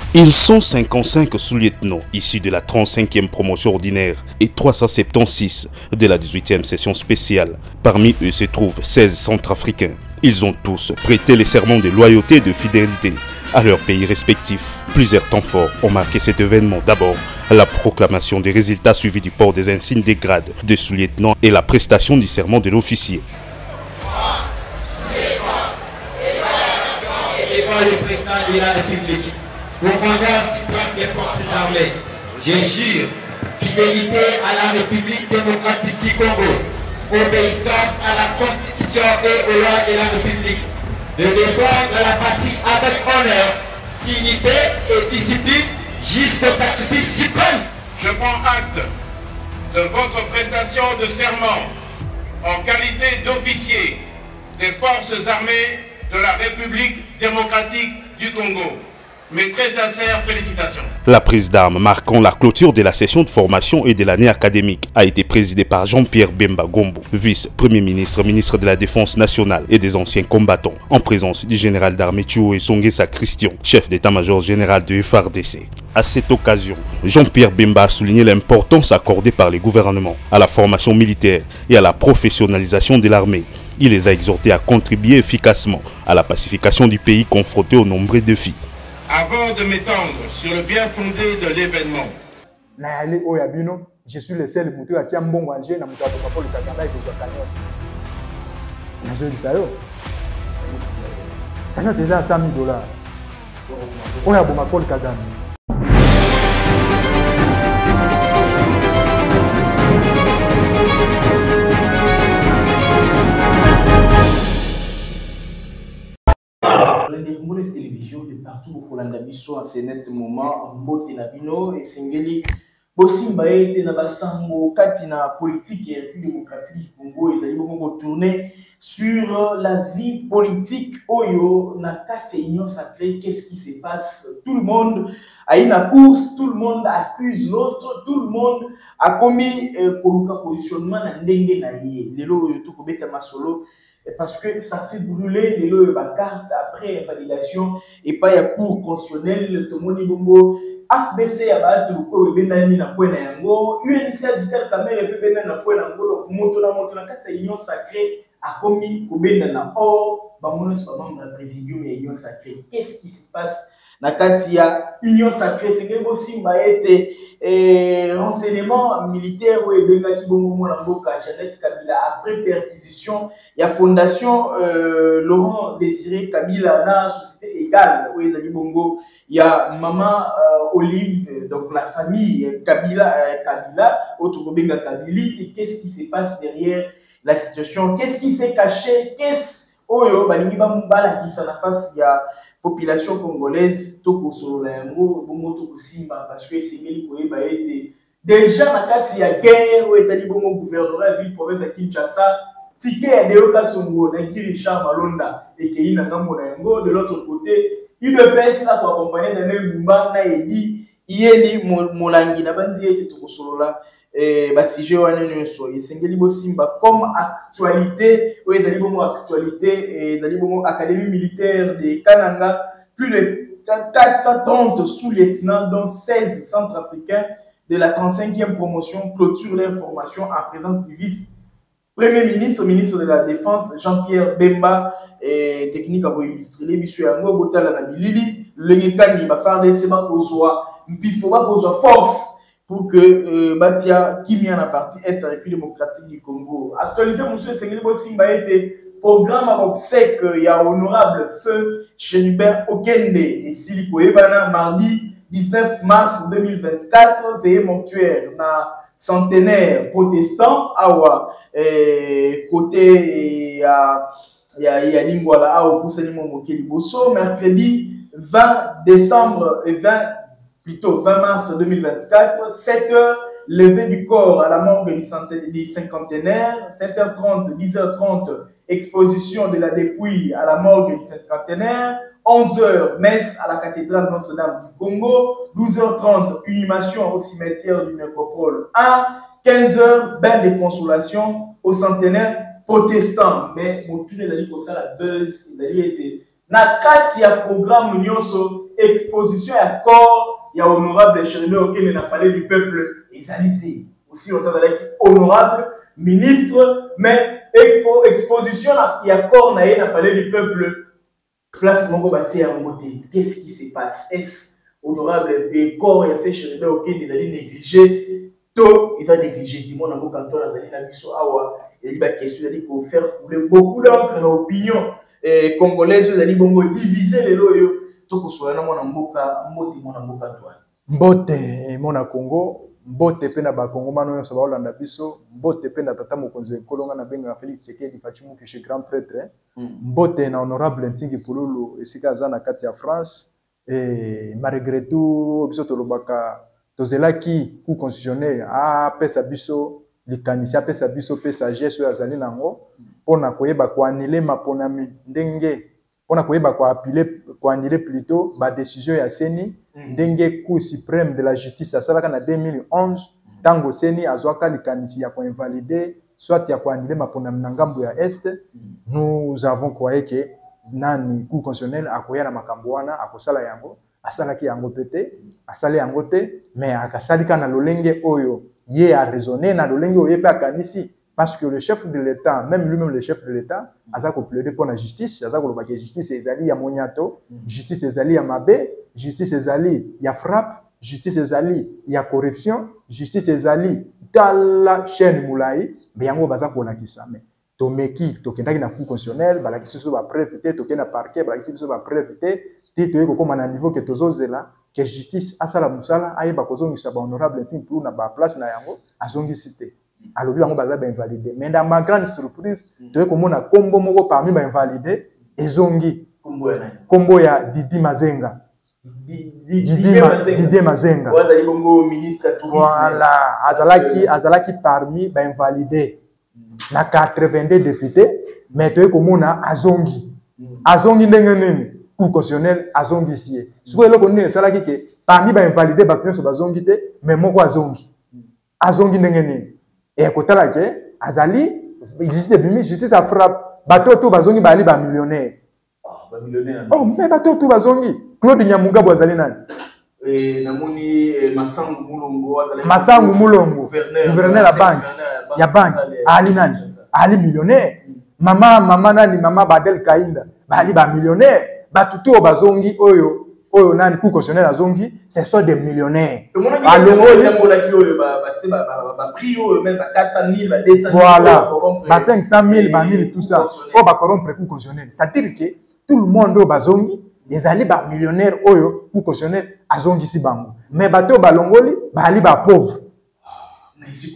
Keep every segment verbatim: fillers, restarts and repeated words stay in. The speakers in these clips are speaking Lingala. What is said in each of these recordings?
Ils sont cinquante-cinq sous-lieutenants issus de la trente-cinquième promotion ordinaire et trois cent soixante-seize de la dix-huitième session spéciale. Parmi eux se trouvent seize centrafricains. Ils ont tous prêté les serments de loyauté et de fidélité à leurs pays respectifs. Plusieurs temps forts ont marqué cet événement. D'abord, la proclamation des résultats suivis du port des insignes des grades de sous-lieutenant et la prestation du serment de l'officier. Le président de la République, commandant suprême des forces armées, je jure fidélité à la République démocratique du Congo, obéissance à la Constitution et aux lois de la République, de défendre la patrie avec honneur, dignité et discipline jusqu'au sacrifice suprême. Je prends acte de votre prestation de serment en qualité d'officier des forces armées de la République démocratique du Congo. Mes très sincères félicitations. La prise d'armes marquant la clôture de la session de formation et de l'année académique a été présidée par Jean-Pierre Bemba Gombo, vice-premier ministre, ministre de la Défense nationale et des anciens combattants, en présence du général d'armée Thuo Esongesa Christian, chef d'état-major général de F R D C. À cette occasion, Jean-Pierre Bemba a souligné l'importance accordée par les gouvernements à la formation militaire et à la professionnalisation de l'armée. Il les a exhortés à contribuer efficacement à la pacification du pays confronté aux nombreux défis. Avant de m'étendre sur le bien fondé de l'événement, je suis le seul moutou à tiens bon Alger, na moutou à Paul Kagame et déjà cagnotte. Na je dis ça yo. Cagnotte déjà à cent mille dollars. On a bon Paul Kagame. Les télévisions de partout au Landabisso en ce net moment en beauté nabino et singeli bosimba ete na basango kati na politique et République démocratique du Congo ils allaient beaucoup tourner sur la vie politique oyo na kati union sacrée. Qu'est-ce qui se passe? Tout le monde a une course, tout le monde accuse l'autre, tout le monde a commis koluka positionnement na ndenge na ye lelo oyo to kobeta masolo parce que ça fait brûler les lois de carte après validation et pas ya cours constitutionnel tout le monde bongo F D C ya baati ko benani na kwena yango U N C Vital Kamerhe pe benani na kwena yango moto na moto na kati union sacrée a commis ko benana or bangono c'est pas membre de présidium ya union sacrée. Qu'est-ce qui se passe na kati ya union sacrée? C'est que bosimba ete et renseignement militaire ou ebengaki bongo mona mboka Jeannette Kabila après perquisition ya fondation euh, Laurent Désiré Kabila na société égale où ezali bongo ya maman euh, Olive, donc la famille Kabila euh, Kabila autre benga Kabili. Et qu'est-ce qui se passe derrière la situation? Qu'est-ce qui s'est caché? Qu'est-ce oyo balingi bambala qui na face ya population congolaise toko solo la yango bongo toko simba parce que sengeli koyeba ete déjà na kati ya guerre ou etali bongo gouvernement ville province ya Kinshasa ticket ya Deoka Songo na Guy Richard Malonda et que ina ngambo na yango. De l'autre côté U D P S a accompagné Daniel Bumba na Edi Yeli Molangi na bandi ete toko solo la eh ba sujet wana nyonso esengeli bosimba comme actualité ou ezali bongo actualité ezali bongo académie militaire de Kananga. Plus de quatre cent trente sous-lieutenants dont seize centrafricains de la trente-cinquième promotion clôturent leur formation en présence du vice-premier ministre, ministre de la Défense Jean-Pierre Bemba et technique à illustrer les bisu yango botala na bilili lengekani ba F R D C ba kozwa mpifo ba kozwa force pour que euh, Batia Kimia na partie Est de la République démocratique du Congo. Actualité, monsieur Sengeli Bosimba était programme à obsèque, il y a honorable feu Chéribin Okende et Siliko Ebana mardi dix-neuf mars deux mille vingt-quatre, veillée mortuaire na centenaire protestant awa eh, côté ya ya ya lingwala awa pour Salimo Mokeli Bosso mercredi vingt décembre et vingt plutôt vingt mars deux mille vingt-quatre, sept heures, levée du corps à la morgue du cinquantenaire, sept heures trente, dix heures trente, exposition de la dépouille à la morgue du cinquantenaire, onze heures, messe à la cathédrale Notre-Dame du Congo, douze heures trente, inhumation au cimetière du Nécropole un, quinze heures, bain de consolation au centenaire protestant. Mais mon tout les amis pour ça la buzz, ils allaient être na kati ya programme nyonso exposition à corps, il y a honorable Chéribé Okende n'a parlé du peuple, égalité. Aussi, on avec honorable ministre, mais expo, exposition, il y a corps, il n'a parlé du peuple. Place Mongo Bati à Moté. Qu'est-ce qui se passe? Est-ce honorable et corps, il a fait Chéribé Okende, il a négligé. Tout, ils ont négligé. Dis-moi, dans le canton, il a dit Awa, il a dit bah question, il a dit pour faire couler beaucoup d'encre dans l'opinion congolaise, il a dit bon diviser les loyaux. Tout que soit là, mon amboka, mbote mon amboka toi. Mbote mon Congo, mbote pena ba Congo mano so ba Olanda biso, mbote pena tata mokonzi ekolonga na benga Félix Tshisekedi Fachimu chez grand prêtre, mbote na honorable Ntingi Pululu esika za na kati ya France et malgré tout biso tolobaka tozelaki ku constitutionnel a pesa biso likanisi a pesa biso pesa geso ya zali nango pona koyeba ko annuler maponami ndenge pona koyeba ko appeler ko annuler plutôt ba décision ya Seni ndenge Cour suprême de la justice asalaka na deux mille onze tango Seni azwaka likanisi ya ko invalider soit ya ko annuler maponami na ngambo ya est. Nous avons croyé que nani Cour constitutionnelle akoya na makambo wana akosala yango asalaki yango pete asali yango te mais akasalika na lolenge oyo ye a raisonné na lolenge oyo pe akanisi parce que le chef de l'État, même lui-même le chef de l'État, a plaidé pour la justice, a dit que justice ezali ya moniato, justice ezali ya mabe, justice ezali ya frappe, justice ezali ya corruption, justice ezali dans la chaîne moulai, mais yango baza ko lakisa mais tomeki tokendaki na cour constitutionnelle balakisi so ba preuve te tokenda parquet balakisi so ba preuve te te toyeko koma na niveau que tozozela que justice asala musala ayeba kozongisa ba honorable Ntingi Pululu na ba place na yango azongisi te. Alors, on va invalider. Mais dans ma grande surprise, tu vois comment on a combo moko parmi les invalidés et zongi. Combo ya Didi Mazenga. Didi Mazenga. Voilà. Azalaki, Azalaki parmi les invalidés. Na quatre-vingt-deux députés, mais tu vois comment on a azongi. Azongi n'engene. Cour constitutionnelle azongi ici. Ce que l'on connaît, c'est là que parmi les invalidés, battement sur azongi te, mais moko azongi. Azongi n'engene. Et à côté là, Azali, justice bimi, justice a frappe. Bateau tout bazongi bali ba millionnaire. Oh, ba millionnaire. Oh, mais bateau tout bazongi. Claude Nyamuga Bozali nan. Et namoni Masangu Mulongo Azali. Masangu Mulongo. Gouverneur la banque. Ya banque. Ali nan. Ali millionnaire. Maman, maman nani, maman Badel Kainda. Bali ba millionnaire. Batutu bazongi oyo. Oyo nani Cour constitutionnelle azongi, ce sont des millionnaires. Tout le monde a dit que voilà, cinq cent mille, mille, tout ça. Oh, bah, corrompre Cour constitutionnelle. C'est-à-dire que tout le monde au bazongi, les alliés ba millionnaires oyo Cour constitutionnelle azongi si bango. Mais bateau balongoli, ba ali ba pauvre. Est-ce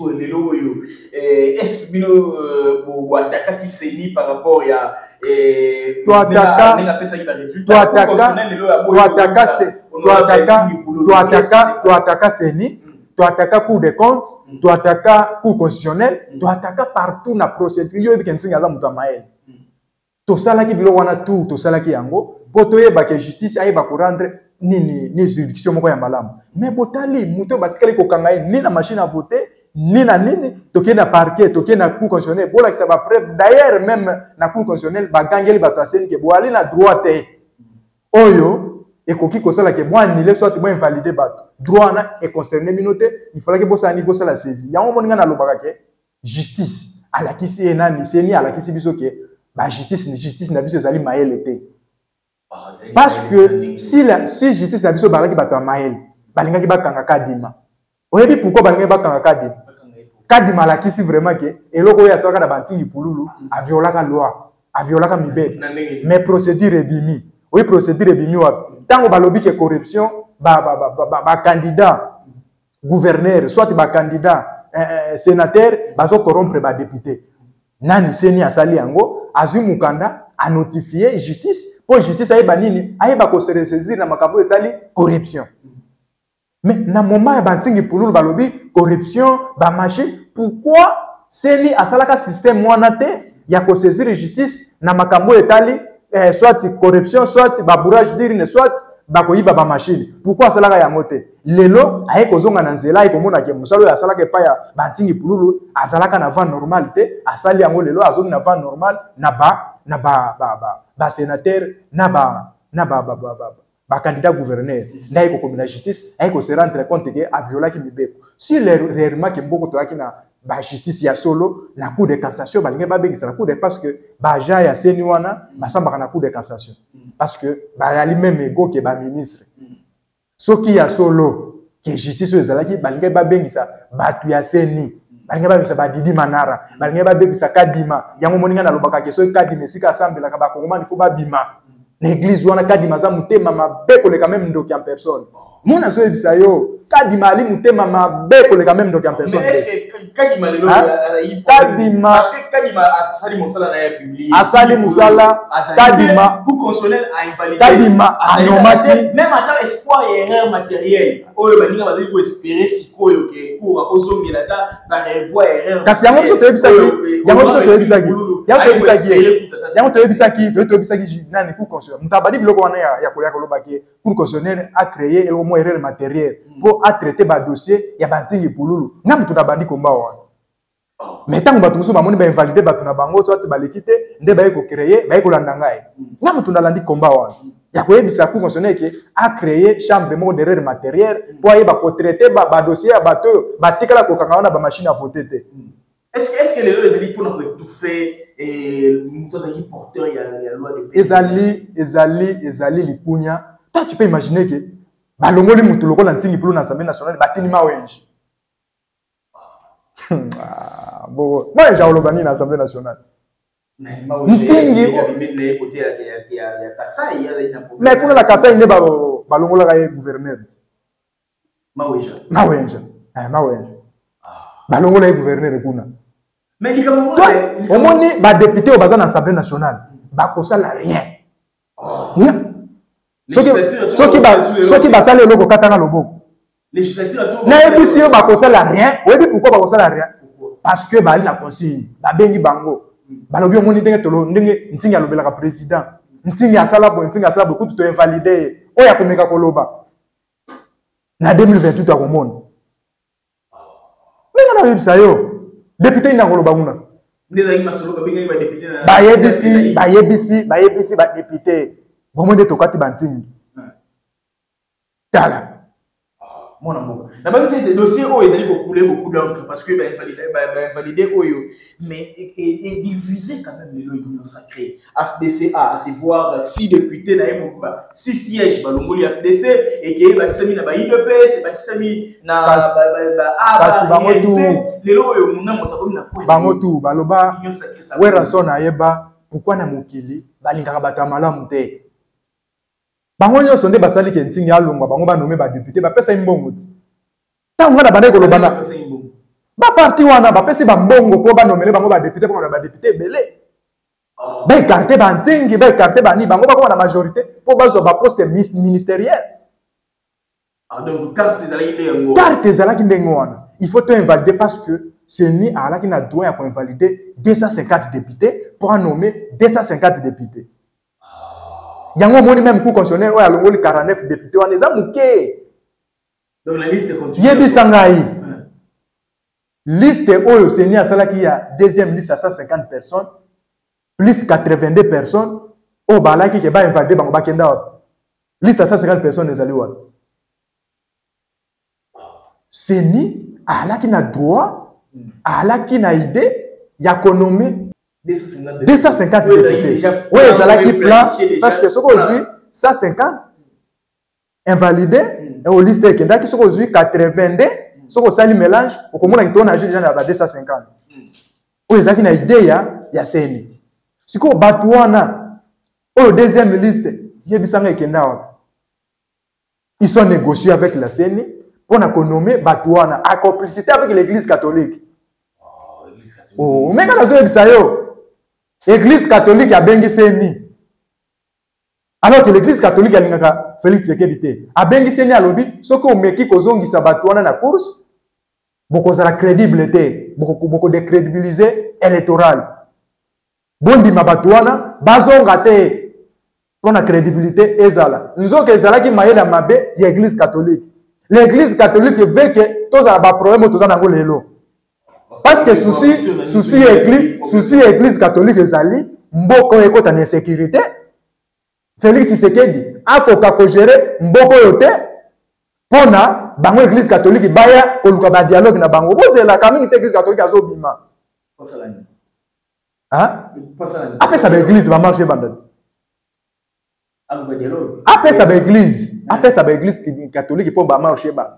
que vous attaquez qui s'est mis par rapport à toi attaquer toi attaquer toi attaquer toi attaquer toi attaquer toi attaquer Seni toi attaquer Cour des comptes toi attaquer Cour constitutionnelle toi attaquer partout na procédure yo bi kenzinga za mutu amael to sala ki bilo wana tout to sala ki yango poto yeba que justice ayeba ko rendre nini ni juridiction moko ya malamu mais botali mutu batikali ko kanga ni na machine à voter ni na nini toke na parquet toke na cour constitutionnelle bola ki ça va preuve d'ailleurs même na cour constitutionnelle bagangeli bato aseni ke boali na droit te oyo ekoki kosala ke bo annuler soit bo invalider bato droit na e concerner minote il fallait que bosa ni bosa la saisie yango moninga na lobaka ke justice ala kisi enani seni ala kisi biso ke ba justice ni justice na biso ezali maele te parce que si la si justice na biso balaki bato maele balingaki bakanga kadima oyebi pourquoi balingaki bakanga kadima kadima la kisi vraiment que eloko ya salaka na Ntingi Pululu a violaka loi a violaka mibé mais procédure ebimi oui procédure ebimi wa tango balobi ke corruption ba ba ba ba, ba candidat gouverneur soit ba candidat euh, sénateur bazo corrompre ba député nani seni asali yango azui mukanda a notifié justice pour justice ayeba nini ayeba ko se ressaisir na makambo etali corruption. Mais na moment ya Ntingi Pululu balobi corruption ba marché pourquoi seni asalaka système wana te ya ko saisir justice na makambo etali eh, soit corruption soit ba bourrage d'urne soit ba ko yiba ba machine pourquoi asalaka yango te lelo aye kozonga na nzela aye komona ke musalo asalaka pa ya Ntingi Pululu asalaka na van normal te asali yango lelo azongi na van normal na ba na ba ba ba, ba sénateur na ba na ba ba ba, ba, ba candidat gouverneur na iko comme la justice iko se rendre compte que a viola ki mibeko si les réellement que mboko to akina ba justice ya solo na cour de cassation ba linga ba bengisa na cour de parce que ba ja ya seni wana ba samba na cour de cassation parce que ba ali même ego que ba ministre soki ya solo que justice ezalaki ba linga ba bengisa ba tu ya seni ba linga ba bengisa ba Didi Manara ba linga ba bengisa Kadima yango moninga na lobaka ke so Kadima sika assemble ka ba kongomani faut ba bima l'église wana Kadima za mutema mabeko le quand même ndoki en personne mona zo ebisa yo Kadima ali mutema mabeko le quand même ndoki en personne mais est-ce que Kadima le Kadima parce que Kadima asali musala na ya publié asali musala Kadima pour constitutionnel a invalidé Kadima anomati même attends espoir et erreur matérielle oyo baninga bazali ko espérer sikoyo ke pour akozongela ta ba revoir erreur kasi yango so to ebisaki yango so to ebisaki yango to ebisaki yango to ebisaki to to ebisaki nani ku constitutionnel mutabadi biloko wana ya ya koya koloba ke pour constitutionnel a créé au moins erreur matérielle pour a traiter ba dossier ya bantingi pululu nga mutu na bandi komba wana mais tant que tu as invalidé batu na bango toi tu ba l'équité nde ba ko créer ba ko landa ngai nga mutu na landi komba wana ya ko yebisa ku constitutionnel ke a créé chambre de d'erreur matérielle pour y ba ko traiter ba ba dossier ya bato ba tikala ko kanga wana ba machine à voter te est-ce que est-ce que les lois ezali pour nous étouffer et mutu na porteur ya ya loi de ezali ezali ezali likunya toi tu peux imaginer que ba longoli mutu lokola ntingi pulu na Assemblée nationale batini mawenji ah bon moi j'ai olobani na Assemblée nationale ntingi mais kuna la Kasai ne ba ba longola ka gouverneur mawenja mawenja eh mawenja ba longola gouverneur kuna mais likamo au moni ba député au bazana Assemblée nationale ba kosala rien soki soki ba soki ba sala loko katanga loboko législature na ebisi yo ba kosala rien oyebi pourquoi ba kosala rien parce que ba na consigne ba bengi bango ba lobi omoni ndenge tolo ndenge ntingi alobelaka président ntingi asala bo ntingi asala bo kutu to invalider oya komeka koloba na deux mille vingt-huit to akomona ninga na ebisa yo député ina koloba kuna ndeza ki masolo ka bengi ba député na ba yebisi ba yebisi ba yebisi ba député bomwe nde tokati bantingi tala mon amour na ba mtete dossier oyo ezali ko couler beaucoup d'encre parce que ba invalider ba invalider oyo mais et diviser quand même les lois sacrées F D C A à se voir six députés na yemo ba six sièges ba longoli F D C et que ba kisami na ba I D P c'est ba kisami na ba A ba les lois oyo muna motako na point bango tu baloba wera sona yeba pourquoi na mokili balingaka bata malamu te bango nyonso nde basali ke ntingi alongwa bango ba nommer ba député ba pesa imbongo ti ta ngana bana ko lobana ba parti wana ba pesa ba mbongo ko ba nommer bango ba député ko ba député belé ba écarter ba ntingi ba écarter ba ni bango ba ko na majorité po ba zo ba poste ministériel ah donc carte ezalaki ndengo carte ezalaki ndengo wana il faut te invalider parce que c'est ni ala qui na droit à invalider deux cent cinquante députés pour en nommer deux cent cinquante députés. Yango moni même coup constitutionnel oya longoli quarante-neuf députés wana eza muke. Donc la liste continue. Yebi sangai. Liste oyo seni asala ki ya deuxième liste à cent cinquante personnes plus quatre-vingt-deux personnes o balaki ke ba invalider bango bakenda wa. Liste à cent cinquante personnes ezali wa. Seni ala ki na droit ala ki na idée ya konomé deux cent cinquante députés. Oui, ça qui plan parce que ce qu'on dit cent cinquante invalidé et au liste qui est ce qu'on dit quatre-vingt-deux ce qu'on sali mélange au comment on a déjà dans deux cent cinquante. Oui, ça qui na idée ya ya seni. Ce qu'on batouana au deuxième liste, yebisanga ekenda wa. Ils sont négociés avec la seni pour na nommer batouana à complicité avec l'église catholique. Oh, l'église catholique. Oh, mais quand on a ça yo L'église catholique a bengi seni. Alors que l'église catholique a lingaka Félix Tshisekedi a bengi seni a lobi soko omeki kozongisa batu wana na course boko za la crédibilité boko boko de crédibiliser électoral. Bondi mabatu wana bazonga te pona crédibilité ezala. Nzoka ezala ki mayela mabe ya église catholique. L'église catholique veut que tous a ba problème tous na ngolelo. Parce que souci, souci église, souci église catholique ezali, mboko ekota na insécurité. Félix Tshisekedi akoka ko gérer mboko yote pona bango église catholique baya koluka ba dialogue na bango bozela kamingi te église catholique azobima Pasalani. hein Pasalani. après ça ba église va marcher bandit Abo ba dialogue. après ça ba église après ça ba église catholique pour ba marcher ba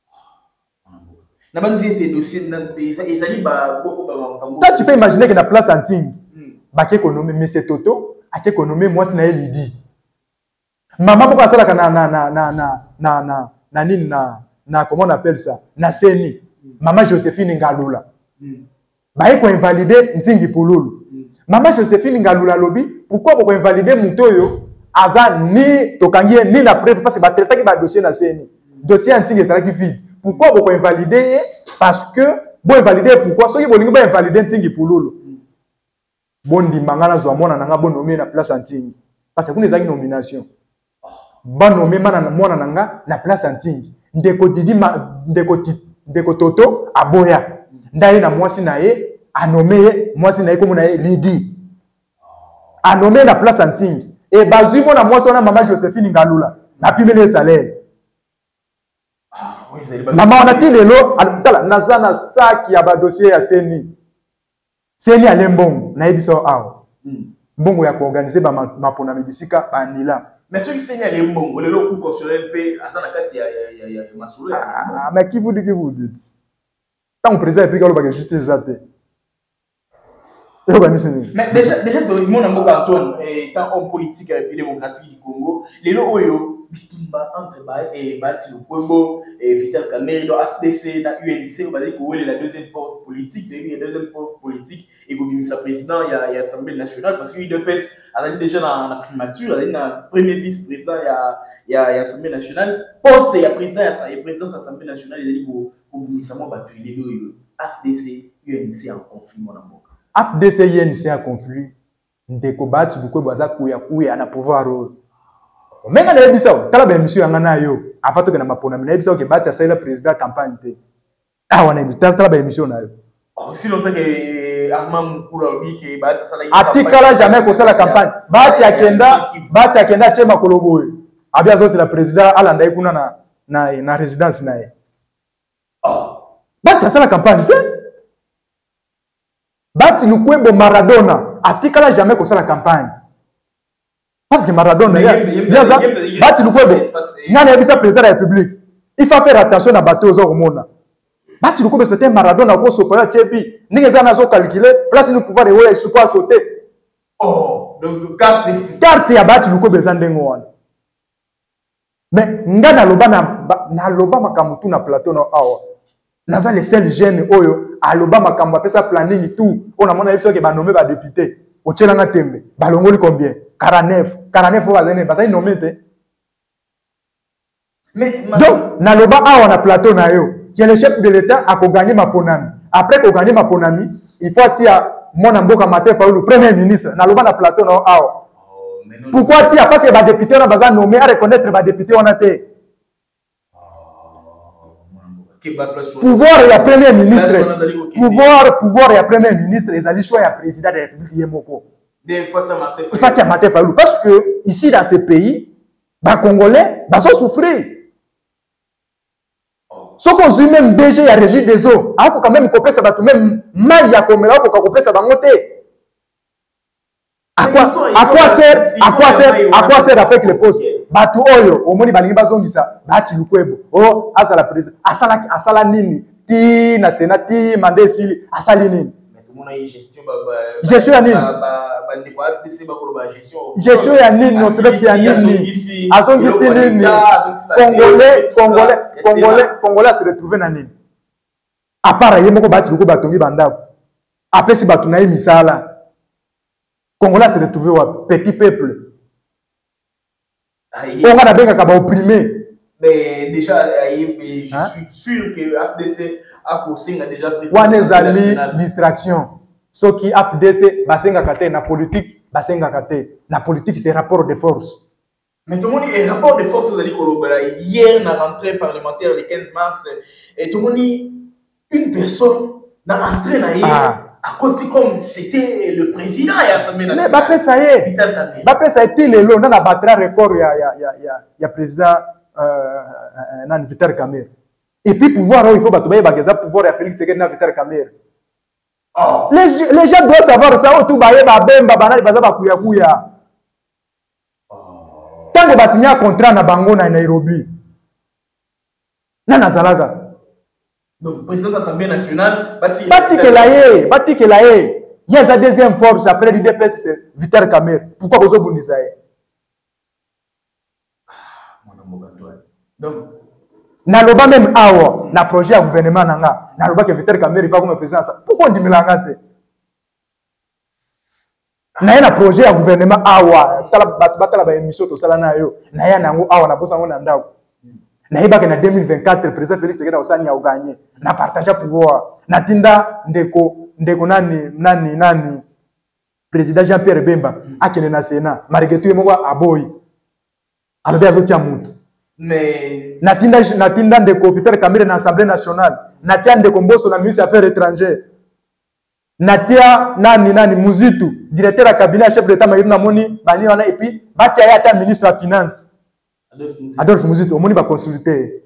Na banzi était dossier na ezali ba boko ba makambo. Toi tu peux imaginer que na place anting ba ke économie mais c'est Toto a ke économie moi c'est na Lidi maman pourquoi ça na na na na na na na na nini na na comment on appelle ça na seni maman Joséphine Ngalula ba ko invalider ntingi pululu maman Joséphine Ngalula lobi pourquoi ko invalider mutoyo aza ni tokangie ni la preuve parce que ba traiter ba dossier na seni dossier ntingi ça qui vide pourquoi ko invalider parce que bon invalider pourquoi ceux qui bolingi ba invalider ntingi pululu bon di mangana zo mona nanga bon nommé na place ntingi parce que kuna ezaki nomination ba nommé mana mona nanga na place ntingi ndeko didi ndeko ndeko toto aboya ndaye na mwasi na ye anommé mwasi na ye comme na ye Lidi anommé na place ntingi et bazui mona mwasi na maman Joséphine Ngalula na pimele salaire maman on a dit lelo tala nazana saki ya ba dossier ya seni seni ya lembongo na yebiso awo mbongo ya ko organiser ba mapona mibisika anila. Mais ceux qui signent les mbongo, le loco constitutionnel paie à la carte il y a Massoulé. Ah, mais qui vous dit que vous dites? Tant que le président est plus calme, il va justice ça. Mais déjà, déjà, tout le monde a Antoine, étant homme politique et puis démocratique du Congo, les lots Oyo, Bitumba, entre Baye et Bati Lukwebo, et Vital Kamerhe, dans F D C, dans U N C, on va dire que la deuxième porte politique, il y a la deuxième porte politique, et comme sa président, il y a l'Assemblée nationale, parce qu'il dépasse, elle a déjà dans la primature, elle a le premier vice-président, il y a l'Assemblée nationale, poste, il y a président, il y a président de l'Assemblée nationale, il a dit que ministère battu les deux, F D C, U N C en conflit, mon amour. F D C U N C en conflit, ndeko batu bukwe baza kuya kuya na pouvoir. Menga na yebisa, tala ba émission yanga na yo, afato ke na mapona na yebisa ke batu asala président campagne te. Ah wana yebisa tala ba émission na yo. Oh si longtemps que Armand Mukula obi ke batu asala atikala jamais ko sala campagne. Batu akenda, batu akenda chema koloboye. Abia zo c'est la président alanda ikuna na na na résidence na ye. Oh, batu asala campagne te. Bati Lukwebo Maradona atikala jamais ko sala campagne parce que Maradona yaza Bati Lukwebo ngana yebisa président de la République il faut faire attention à bateau zo komona Bati Lukwebo c'était Maradona ko sopa tchebi ningeza nazo calculer place nous pouvoir de ouais super sauter oh donc carte carte ya Bati Lukwebo zandengo wana mais ngana loba na na loba makamutu na plateau na awa naza les seuls jeunes oyo aloba makambo apesa planning tout on a mona yeso ke ba nommer ba député o tchelanga tembe balongoli combien quarante-neuf quarante-neuf fois bazane bazai nommer te mais donc na loba awa na plateau na yo que le chef de l'état a ko gagner maponami après ko gagner maponami il faut tia mona mboka Martin Fayulu premier ministre na loba na plateau na awa pourquoi tia parce que ba député na bazan nommer à reconnaître ba député on a te pouvoir ya premier ministre pouvoir pouvoir ya premier ministre les alliés choix ya président de la République yemoko des fois ça m'a fait Fatia Martin Fayulu parce que ici dans ce pays ba congolais ba so souffrir so qu'on dit même D G ya régie des eaux a ko quand même copier ça ba tout même mai ya komela ko copier ça ba ngote à quoi à quoi sert à quoi sert à quoi sert avec les postes batu oyo omoni balingi bazongisa Bati Lukwebo oh asala président asala asala nini ti na sénat ti mandesili asali nini mais tout monde a gestion ba gestion ya nini ba ba ndeko F D C ba ko ba gestion gestion ya nini notre ya nini azongisi nini congolais congolais congolais congolais se retrouver na nini à part yemoko Bati Lukwebo batongi bandako apesi batu na misala congolais se retrouver wa petit peuple. On a bien qu'à opprimé. Mais déjà, je suis sûr que F D C a causé déjà président. On est allé distraction. Ce qui F D C, basenga kate na politique, basenga kate na politique c'est rapport de force. Mais tout le monde dit rapport de force vous allez collaborer. Hier, dans la rentrée parlementaire le quinze mars, et tout le monde dit une personne dans l'entrée na hier. à côté comme c'était le président et l'Assemblée nationale. Mais Bapé ça y est. Vital Kamerhe. Bapé ça est il est là, on a battu record il y a il y a il y a il y a président euh nan Vital Kamerhe. Et puis pouvoir il faut battre bageza pouvoir ya Félix Tshisekedi na Vital Kamerhe. Oh. Les les gens doivent savoir ça tout baye ba bemba banali baza ba kuya kuya. Oh. Tant que ba signer un contrat na bango na Nairobi. Na nazalaga. Donc, président de l'Assemblée nationale, Bati Kelaye, Bati Kelaye. Il y a sa deuxième force après l'I D P S, c'est Vital Kamerhe. Pourquoi vous avez dit ça? Donc, Naloba même awa, na projet à gouvernement nanga, Naloba que Vital Kamerhe va comme président. Pourquoi on dit Milangate? Na un projet à gouvernement awa, tala batala ba émission to sala na yo, na ya nango awa na bosa ngona ndako. Na hibaki na deux mille vingt-quatre le président Félix Tshisekedi osani ya gagner na partager pouvoir na tinda ndeko ndeko nani nani nani président Jean-Pierre Bemba akene na Sénat marigetu yemo aboyi alobi azotia mutu mais na tinda na tinda ndeko Vital Kamerhe na Assemblée nationale na tia ndeko Mbosso na ministre affaires étrangères na tia nani nani Muzitu directeur à cabinet chef d'état marigetu na moni bani wana et puis batia ya ta ministre la finance Adolphe Muzitu, on va consulter.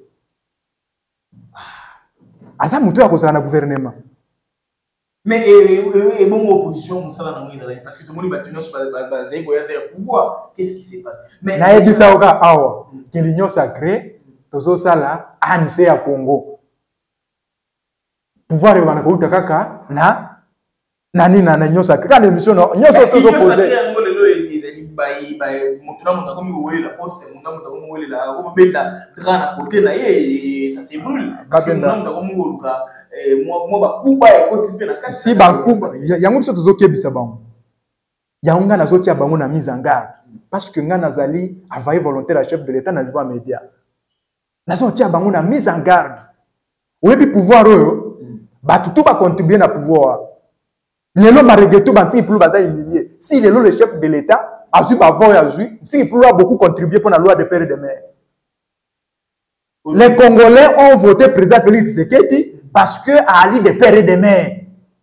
À ça, moutou a construit un gouvernement. Mais et bon opposition, parce que tout le monde va tenir sur le pouvoir. Qu'est-ce qui s'est passé? Mais na dit ça au cas awa que l'union sacrée, tozo sala anse ya Congo. Pouvoir wana ko kaka na nani na union sacrée. Quand l'émission non, union sacrée opposée. By by mutuna muta comme vous la poste mutuna muta comme vous la comme bella grand à côté là et ça se brûle parce que mutuna muta comme vous luka moi moi ba kuba et côté pe na kati si ba kuba yango biso tozokebisa bango yango nga nazotia bango na mise en garde parce que nga nazali avaye volontaire à chef de l'état na niveau média nazotia bango na mise en garde oyebi pouvoir oyo ba tout ba contribuer na pouvoir lelo maregeto banti plus baza humilié si lelo le chef de l'état Azu Bavo et Azu, si il peut beaucoup contribuer pour la loi de père et de mère. Les Congolais ont voté président Félix Tshisekedi parce que Ali de père et de mère.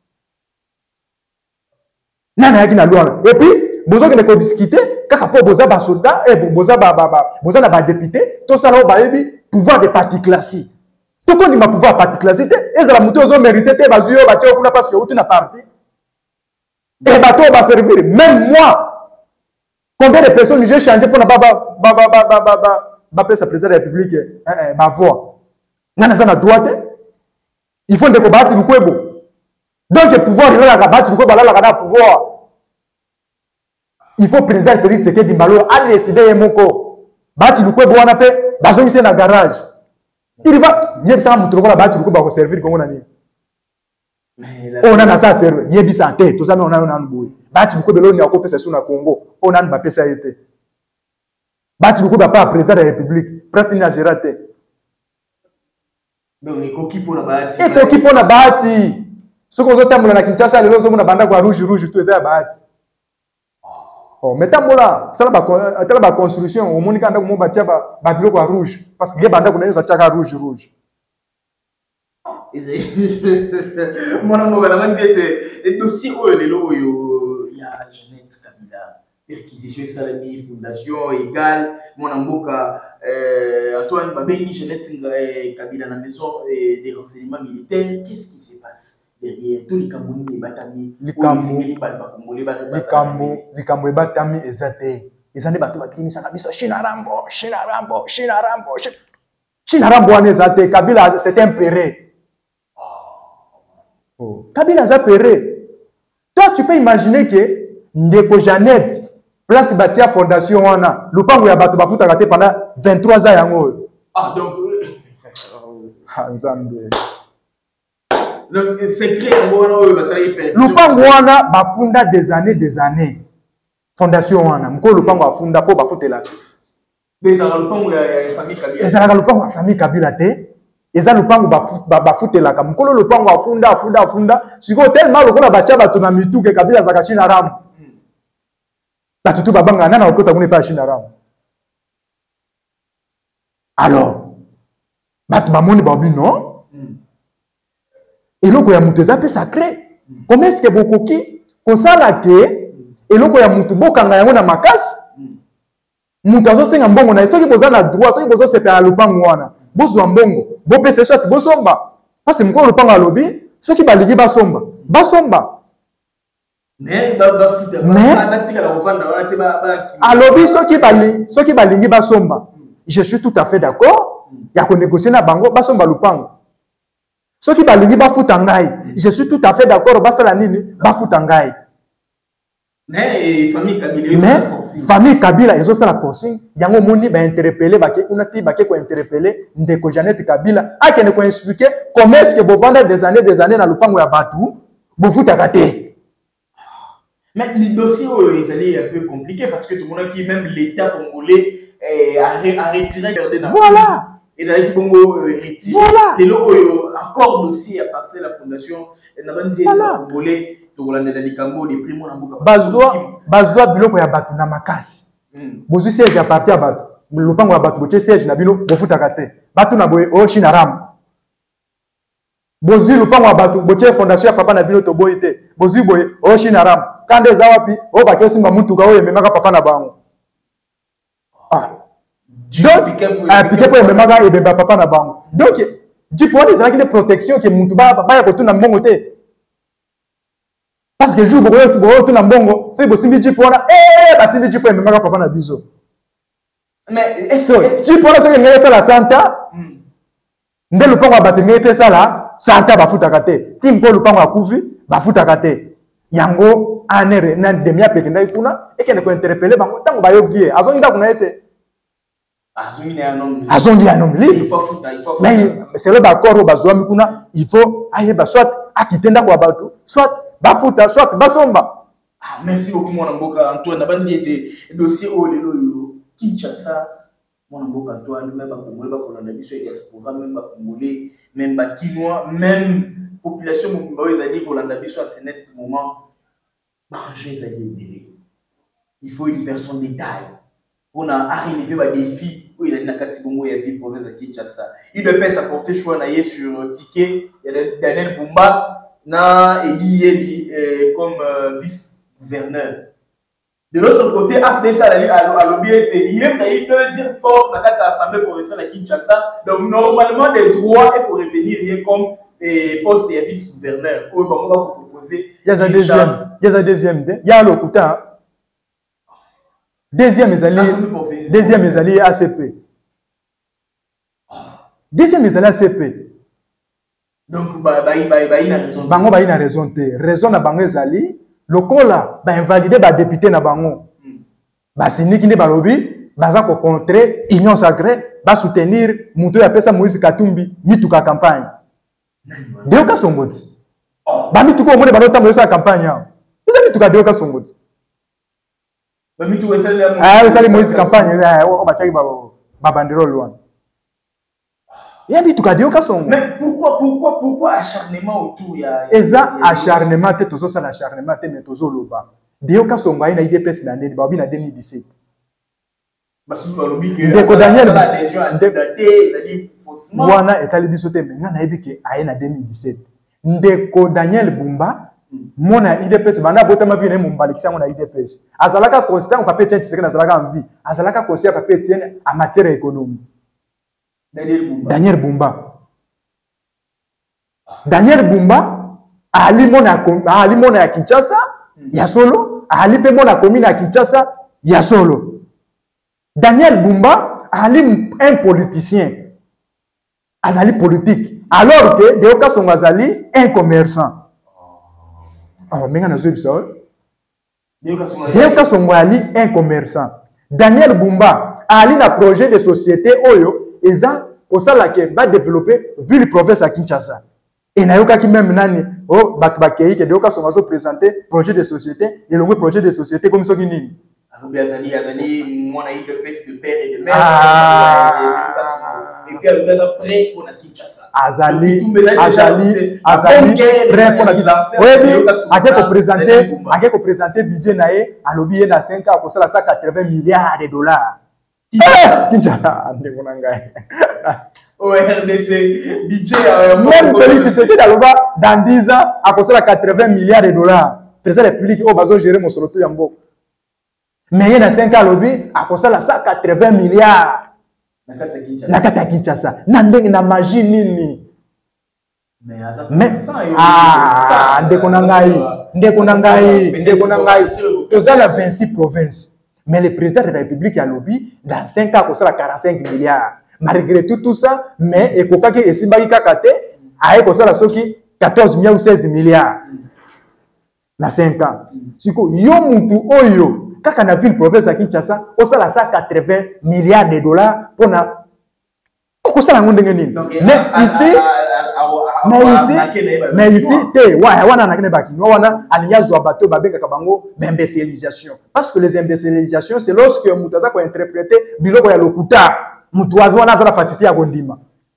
Nana yaki na loi. Et puis, besoin de discuter, kaka po boza ba soldat et boza ba ba ba boza na ba député, tout ça là ba yebi pouvoir de parti classique. Tout qu'on dit ma pouvoir parti classique, et ça la muto zo mérité te bazu yo ba tio kuna parce que outu na parti. Et bato ba servir même moi. Combien de personnes j'ai changé pour ne pas faire sa président de la République ma voix? Nana droite. Il faut que battre le pouvoir. Donc le pouvoir il a la battre le pouvoir. Il faut président Félix Tshisekedi Mbalo a décidé moko battre le pouvoir on appelle bazo ici na garage. Il va il ça mutu ko la battre le pouvoir servir Congo na nini. On a ça servir. Il est santé tout ça mais on a on a boui. Bati beaucoup de l'O N U a coupé sur le Congo. On a pas ça été. Bati beaucoup pas président de la République. Presque n'a géré raté. Donc les coquilles pour la bâti. Et coquilles pour la bâti. Ce qu'on a dit na Kinshasa, les gens sont na banda kwa rouge rouge tout ça bâti. Oh, mais tant là, ça la ça la construction. Au monde quand on bâti ba ba bureau kwa rouge parce que les banda kuna ça tchaka rouge rouge. Mon amour, la man était et dossier oh les lots yo ya Jeannette Kabila perquisition salami fondation égale mon amboka Antoine Babengi Jeannette Kabila na maison des renseignements militaires. Qu'est-ce qui se passe derrière tous les Camerounais les batami les Camerounais les Camerounais les Camerounais batami ezate ezane bato bakini saka biso China Rambo China Rambo China Rambo China Rambo ezate Kabila c'est un péré. Oh. Kabila a péré. Toi, tu peux imaginer que Ndeko Jeannette, place Batia Fondation, wana, le pango ya bato bafuta raté pendant vingt-trois ans yango. Ah, donc. Ah, Nzambe. Le secret yango ba ça y perd. Le pango wana bafunda des années des années. Fondation wana, mko le pango afunda po bafutela. Mais ça le pango ya famille Kabila. Ça le pango ya famille Kabila te. Eza lupango bafutela ka mukolo lupango afunda afunda afunda siko tellement lokola bacha bato na mitu ke Kabila zaka China Ram batutu babanga nana okota mune pa China Ram. Alors bato bamoni babi non eloko ya mutu eza pe sacré Comment est-ce que bokoki kosala ke eloko ya mutu bokanga yango na makasi mutu azosenga mbongo na soki boza na droit soki bozo sepela lupango wana bozwa mbongo bopesa shot bosomba parce que mukolo lupango alobi soki baligi basomba basomba mais alobi soki bali soki balingi basomba je suis tout à fait d'accord ya ko négocier na bango basomba lupango soki balingi bafuta ngai je suis tout à fait d'accord basala nini bafuta ngai mais famille Kabila mais famille Kabila ils ont ça la forcing yango moni ba interpeller ba ke kuna ti ba ke ko interpeller ndeko Jeannette Kabila a ke ne ko expliquer comment est-ce que bo vendre des années des années na lupango ya batu bo futa kate. Mais les dossiers ils allaient un peu compliqués parce que tout le monde qui même l'état congolais a retiré gardé dans voilà. Ils allaient qui bongo retirer les lots accord dossier à passer la fondation et n'a pas dit congolais to kolanda likambo des primo na mboka bazwa bazwa biloko ya batu na makasi bozu siège ya parti ya batu lupango ya batu boche siège na bino bofuta kate batu na boye o china ram bozu lupango ya batu boche fondation ya papa na bino to boite bozu boye o china ram kande za wapi o ba kesimba mutuka o yememaka papa na bango ah donc ah piqué pour yememaka ebeba papa na bango donc jipo des avec des protections que mutu ba ba ya kotuna mbongo te parce que jour beaucoup si beaucoup tout na mbongo c'est possible jipo na eh ba simbi jipo yememaka papa na biso mais est-ce que jipo na c'est ngela la santa nde lupango abati ngete sala santa bafuta kate tim ko lupango akufi bafuta kate yango anere na demia pekenda ikuna ekene ko interpeller bango tango bayogie azongi da kuna ete azongi ya nom azongi ya nom li il faut futa il faut mais c'est le bakoro bazwa mikuna il faut ayeba soit akitenda kwa batu soit bafuta soit basomba. Ah merci beaucoup mon mboka Antoine nabandi ete dossier o lelo yo Kinshasa mon mboka Antoine même ba congolais ba kolanda biso diaspora même ba congolais même ba kinois même population mobimba ezali kolanda biso à ce net moment danger ezali ebele il faut une personne de taille on a arrivé à des défis où il y a une kati bongo ya vie province de Kinshasa il doit pas s'apporter choix na yé sur ticket il y a Daniel Bumba na Eli Eli euh, comme euh, vice-gouverneur. De l'autre côté, A F D S a lobby il y a une deuxième force dans l'Assemblée provinciale de Kinshasa. Donc normalement, des droits et pour revenir comme eh, poste et vice-gouverneur. On va vous proposer. Il y a un deuxième. Il y a un deuxième. Il y a le coup. Deuxième est allé. Deuxième est allé A C P. Deuxième est allé A C P. Donc, bah, bah, bah, bah, il a raison. Bango, bah, il a raison. Raison na bango ezali. Lokola, bah, invalider, bah, député na bango. Bah, c'est ni qui n'est pas lobby. Bah, ça, ko contrer, union sacrée, bah, soutenir, mouto ya pesa Moïse Katumbi, mituka campagne. Deoka songoti. Bah, mituka, on est, bah, notamment, la campagne. Ils ont mituka deoka songoti. Bah, mituka, c'est la ah, c'est la Moïse campagne. Oh, bah, tchaki, bah, bah, banderole loin. Mais pourquoi, pourquoi, pourquoi acharnement autour? Eza acharnement, te tozo ça l'acharnement, te mais tozo loba. Deoka songa ina I D P S l'année de babi na deux mille dix-sept. Parce que lobi que Ndeko Daniel l'adhésion antidaté, c'est faussement. Wana etali bisote mais na yebi ke aye na deux mille dix-sept. Ndeko Daniel Bumba mona I D P S bana botama vi na mumbalekisa mona I D P S. Azalaka constant on peut être secret azalaka en vie. Azalaka conseiller peut être en matière économique. Daniel Bumba. Daniel Bumba. Daniel Bumba, Ali Mona, Ali Mona ya Kinshasa, ya solo, Ali pe Mona commune ya Kinshasa, ya solo. Daniel Bumba, Ali un politicien, azali politique, alors que Deoka son azali un commerçant. Oh, menga na zobi ça. Deoka son ali un commerçant. Daniel Bumba, Ali na projet de société oyo. Et ça, pour ça, là, qui va développer, vu le professeur à Kinshasa. Et n'a aucun qui même nani, oh, Bakbakei, qui a son oiseau présenté, projet de société, et le projet de société comme ça qui n'est. Alors, bien, Azali, Azali, moi, on a eu de peste de père et de mère. Et puis, après, on a Kinshasa. Azali, Azali, Azali, prêt pour la Kinshasa. Oui, oui, à qui qu'on présenter, à qui qu'on présenter, budget naé, à l'objet na cinq ans, pour ça, ça, quatre-vingts milliards de dollars. Kinshasa, au R D C, budget. Même Félix Tshisekedi dans dix ans, à cause de quatre-vingts milliards de dollars. Le président de la République, oh, va gérer mon soloto yambo. Mais il y a cinq ans, lobby, à cause de cent quatre-vingts milliards. La kata Kinshasa. Nandeng na magie nini. Mais ah, ndekonangai, ndekonangai, ndekonangai. Tous la vingt-six provinces. Mais le président de la République a lobby dans cinq ans, à cause de quarante-cinq milliards. Malgré tout, tout ça, mais et kokaki et simbaki kakate, aïe cause la soki quatorze milliards ou seize milliards. Dans cinq ans. Siko yo mutu oyo, kaka na ville province à Kinshasa, osa la cent quatre-vingts milliards de dollars pour na. Pourquoi ça la ngonde ngeni? Mais ici, mais ici, mais ici, te, ouais, wana na kene baki, wana alinya zo bateau babenga kabango imbécilisation. Parce que les imbécilisations, c'est lorsque mutaza ko interpréter biloko ya lokuta. Mutuazo wana za la facilité ya kondima.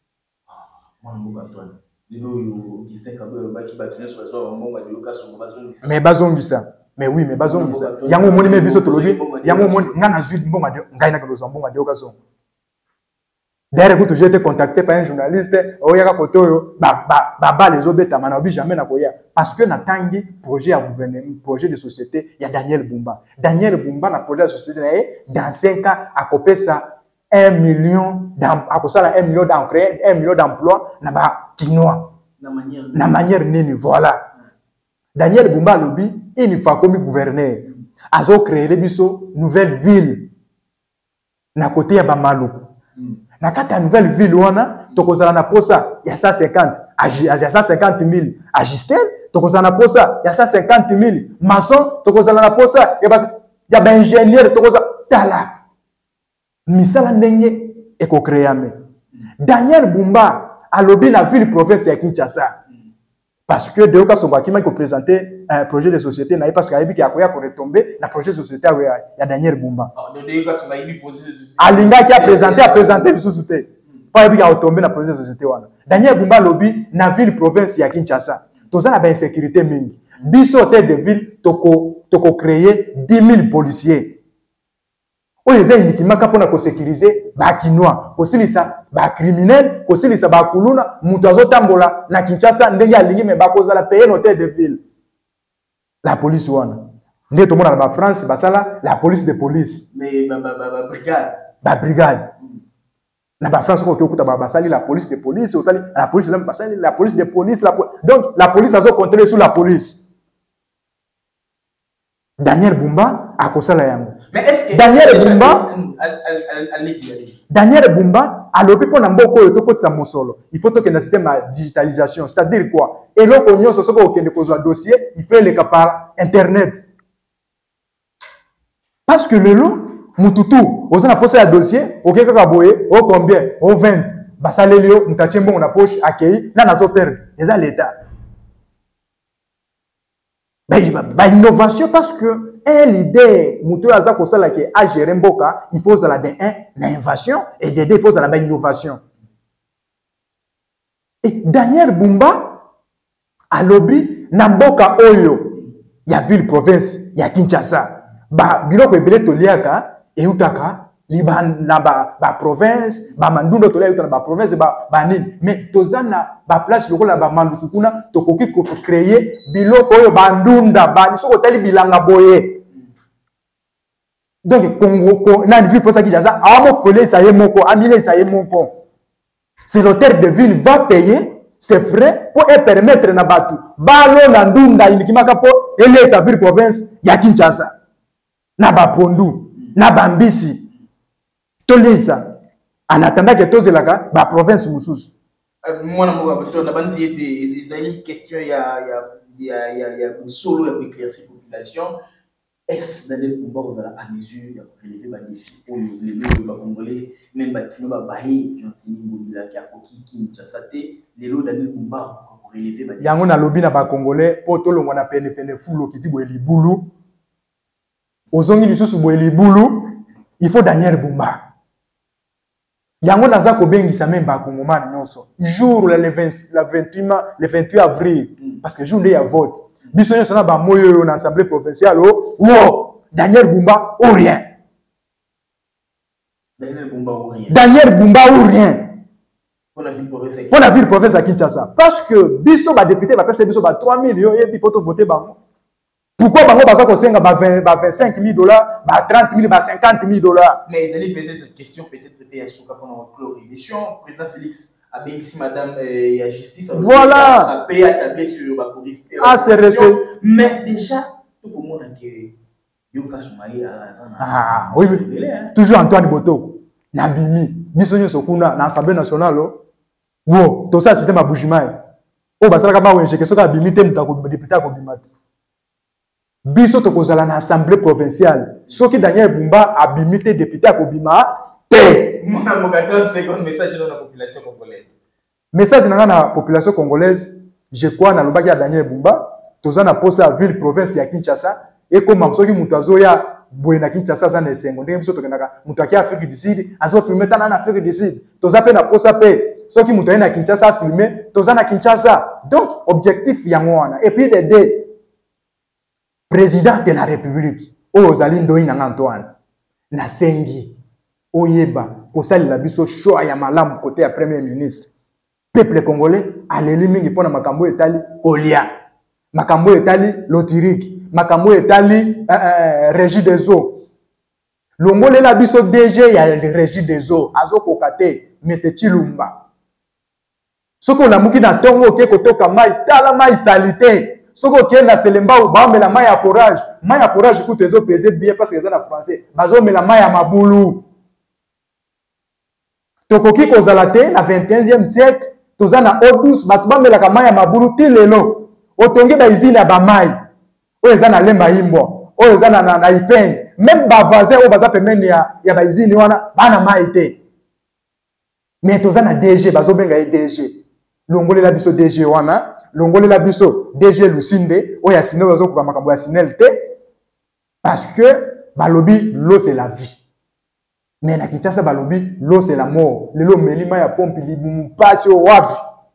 Mais bazongisa. Mais oui, mais bazongisa. Yango moni me biso tolobi, yango moni ngana zui mbonga de ngaina ka lozo mbonga de okaso. D'ailleurs, quand j'ai été contacté par un journaliste, oh yaka kotoyo, ba ba ba ba les obeta mana obi jamais na koya parce que na tangi projet à gouvernement, projet de société, il y a Daniel Bumba. Daniel Bumba na projet de société dans cinq ans à copier ça un million d'emplois, un million d'emplois, na na manière nini, voilà. Daniel Bumba Lobi, il faut comme gouverneur. Azo créé les biso nouvelle ville. Na côté ya Bamalu. Na kata nouvelle ville wana, tokozala na posa ya cent cinquante, ya cent cinquante mille agistel, tokozala na posa ya cent cinquante mille maçon, tokozala na posa ya ba ingénieur, tokozala tala. Misala ndenge eko créame. Daniel Bumba a lobby la ville province ya Kinshasa. Parce que de cas somba qui m'a présenté un projet de société na parce qu'il y a quoi pour retomber na projet de société ya Daniel Bumba. Alinga qui a présenté a présenté le société. Pas il y a retomber na projet de société wana. Daniel Bumba lobby na ville province ya Kinshasa. Toza na ba insécurité mingi. Biso hôtel de ville toko toko créer dix mille policiers. Oyo eza uniquement kapona ko sécuriser ba kinois, kosilisa ba criminel, kosilisa ba kuluna, mutu azotambola na Kinshasa ndenge alingi me ba kozala payer l'hôtel de ville. La police wana. Ndé to mona na ba France basala la police de police. Mais ba ba ba brigade. Ba brigade. Na ba France ko okuta ba basali la police de police, otali la police même basali la police de police la po... donc la police azo contrôler sur la police. Daniel Bumba a kosala yango. Mais est-ce que Daniel Bumba allez-y. Daniel Bumba a lobby pour n'amboko yo toko tsa mosolo. Il faut que le système de digitalisation, c'est-à-dire quoi? Et là on yonso soko okende kozwa dossier, il fait le cas par internet. Parce que le lot mututu, ozana poser un dossier, OK kaka boye, o combien? O vingt. Basalelio mutachembo na poche akei, na nazo perdre. Eza l'état. Bah, innovation parce que un leader, mutu aza kosala ke a gérer mboka, il faut la de un l'innovation et de deux il faut la innovation. Et Daniel Bumba a lobby na mboka oyo ya ville province ya Kinshasa. Ba biloko ebele toliaka e utaka liban na ba, ba province ba mandundo tolia utana ba province ba banini mais tozana ba place lokola ba manduku kuna tokoki ko créer biloko oyo bandunda ba soko tali bilanga boye. Donc Congo ko na ville pour ça qui jaza amo coller ça y moko amile ça y moko. C'est l'hôtel de ville va payer ses frais pour permettre na batu balo na ndunda inikimaka po ele sa ville province ya Kinshasa na ba pondu na bambisi. Tolisa en attendant que tozelaka ba province mususu moi na moko na bandi était ezali question ya ya ya ya solo ya éclaircir population est Daniel Bumba ozala à mesure ya relever ba défi pour les lots ba congolais même ba kino ba bahi gentini bobila ya koki Kinshasa te les lots Daniel Bumba pour relever ba défi yango na lobby na ba congolais po tolongwa na pene pene fulo kiti bo libulu ozongi lisusu bo libulu il faut Daniel Bumba. Yango naza ko bengisa même ba kongomani nyonso. Jour le vingt-huit avril parce que jour de ya vote. Biso nyonso na ba moyo na assemblée provinciale oh wow Daniel Bumba ou rien. Daniel Bumba ou rien. Daniel Bumba ou rien. Pour la ville province pour la ville province à Kinshasa. Parce que biso ba député ba pesa biso ba trois millions et puis pour voter bango. Pourquoi bango baza ko senga ba vingt-cinq mille dollars, ba trente mille, ba cinquante mille dollars. Mais il y a peut-être question peut-être traiter à Souka pendant notre clore émission. Président Félix a bien ici madame et la justice a voilà a payé à tabler sur ba police. Ah c'est resté. Mais déjà tout le monde a que Yoka Soumaï à Zana. Ah oui, oui. Toujours Antoine Boto. Nabimi. Biso nyo sokuna na Assemblée nationale. Wo, to ça système abujimai. O basala kama wenje ke soka bimite mutako député ko bimate. Biso to kozala na assemblée provinciale. Soki Daniel Bumba a bimite député ko bima te. Mon avocat trente secondes message dans la population congolaise. Message na na population congolaise, je crois na lobaki ya Daniel Bumba, tozana posa ville province ya Kinshasa et comme soki mutazo ya Buena Kinshasa za na sengo ndenge biso tokenaka mutaki Afrique du Sud, azo filmer tana na Afrique du Sud. Toza pe na posa pe ceux qui montent à Kinshasa filmer, tous à Kinshasa. Donc, objectif Yangwana. Et puis, les deux, président de la République, Ozali Ndoyi Antoine, na sengi, Oyeba, Kosali la biso choix ya malam côté à premier ministre. Peuple congolais, aleli mingi pona makambo etali Kolia, makambo etali Lotirique, makambo etali euh, euh, Régie des eaux. Longole la biso D G ya Régie des eaux, azo kokate, mais c'est Chilumba. Soko la muki na tongo ke kotoka mai tala mai salité. Soko ke na selemba ou ba la mai ya forage. Mai ya forage coûte ezo peser bien parce que c'est en français. Bazo me la mai ya mabulu. Tokoki kozala te na vingt et unième siècle, toza na eau douce, batu ba melaka mai ya mabulu ti lelo. Otongi ba izine ya ba mai. O eza na lemba imbo. O eza na na ipeng. Même ba voisin o baza pemeni ya ya ba izine wana bana mai te. Mais toza na D G bazo benga D G. Longole la biso D G wana, longole la biso D G Lusinde, oya sinel ozo kuba makambo ya sinel te, parce que balobi l'eau c'est la vie. Mais na Kinshasa balobi l'eau c'est la mort. Lelo melima ya pompe libumu pasi o wapi.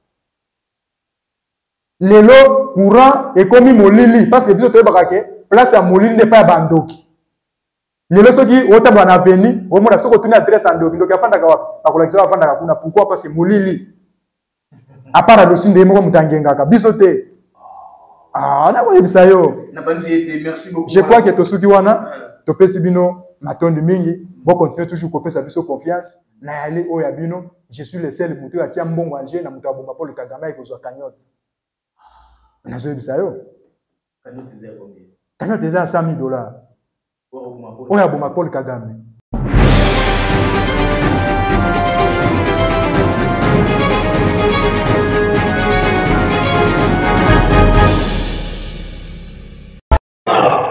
Lelo courant et comme molili parce que biso toyebaka ke place ya molili ne pas ya bandoki. Lelo soki ota bana veni, o mona soko tuni adresse andoki, ndoki afanda ka wapi. Bakolakisa afanda ka kuna pourquoi parce que molili à part le signe de Moko Mutangengaka, bisote. Ah, na koyi bisayo. Na bandiete, merci beaucoup. Je crois que tosuki wana, topesi bino matondi mingi, bon continuer toujours kopesa biso confiance. Na yali oya bino, je suis le seul mutu atia mbongo anje na mutu abomba Paul Kagame ekozwa cagnotte. Na zo bisayo. Cagnotte c'est combien? Cagnotte c'est cent mille dollars. Oya bomba Paul Kagame.